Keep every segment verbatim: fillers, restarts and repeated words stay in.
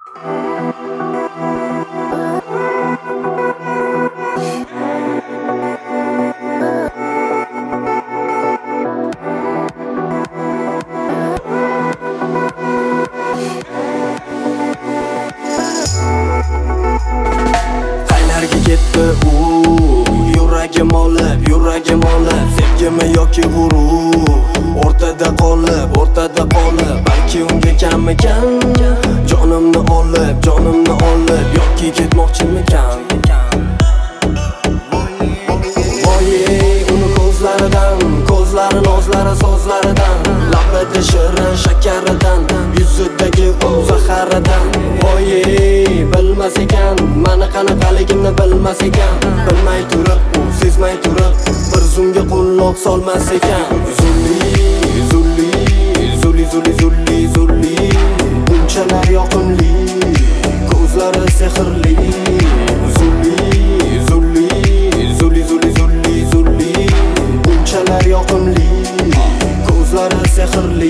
Qaylarga ketdi u? Yuragim olib, yuragim olib, sevgimi yoki g'urur? O'rtada qolib, o'rtada qolib, balki unga kammikan? Jonimni olib, jonimni olib, yoki ketmoqchimikan? Voye, uni ko'zlaridan, ko'zlari nozlari so'zlaridan, labida shirin shakaridan, yuzidagi u zaharidan. Voye, bilmas ekan, mani qanaqaligimni bilmas ekan, bilmay turib, u sezmay turib, bir zumga quloq solmas ekan. Zulli, zulli, zulli, zulli, zulli, zulli, bunchalar yoqimli, ko'zlari sehrli. Zulli, zulli, zulli, zulli, zulli, zulli, bunchalar yoqimli, ko'zlari sehrli.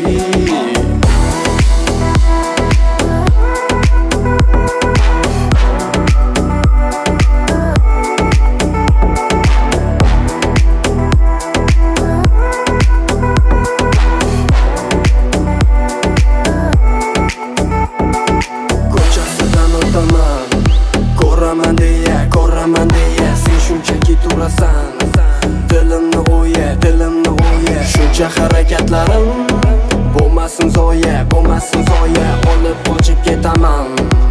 Ko'raman deya, ko'raman deya, sen shunchaki turasan. Dilimni o'ya, dilimni o'ya, shuncha harakatlarim bo'lmasin zoya, bo'lmasin zoya, olib qochib ketaman.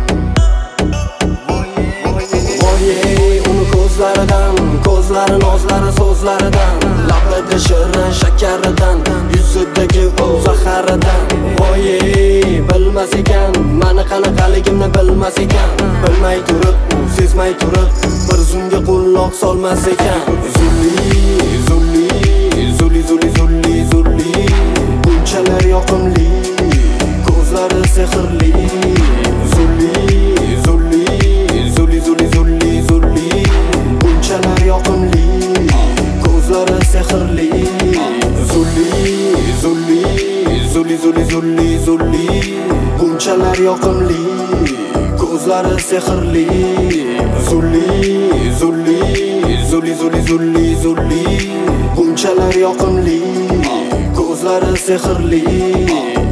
Voye, uni ko'zlaridan, ko'zlari nozlari so'zlaridan, labida shirin shakaridan, yuzidagi u zaharidan. Voye, bilmas ekan, mani qanaqaligimni bilmas ekan, bilmay turib, u sezmay turib, bir zumga quloq solmas ekan. Zulli, zulli, zulli, zulli, zulli, zulli, bunchalar yoqimli, ko'zlari sehrli. Zulli, zulli, zulli, zulli, zulli, zulli, bunchalar yoqimli, ko'zlari sehrli. Zulli, zulli, zulli, zulli, zulli, zulli, bunchalar yoqimli, ko'zlari sehrli. Zulli, zulli, zulli, zulli, zulli, zulli, bunchalar yoqimli, ko'zlari sehrli.